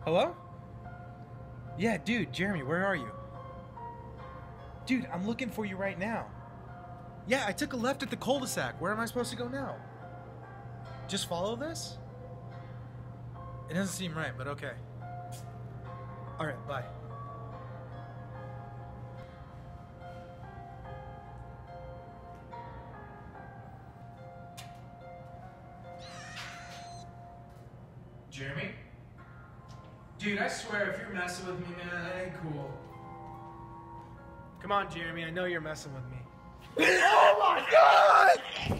Hello? Yeah, dude, Jeremy, where are you? Dude, I'm looking for you right now. Yeah, I took a left at the cul-de-sac. Where am I supposed to go now? Just follow this? It doesn't seem right, but okay. Alright, bye. Jeremy? Dude, I swear if you're messing with me, man, that ain't cool. Come on, Jeremy, I know you're messing with me. Oh my God!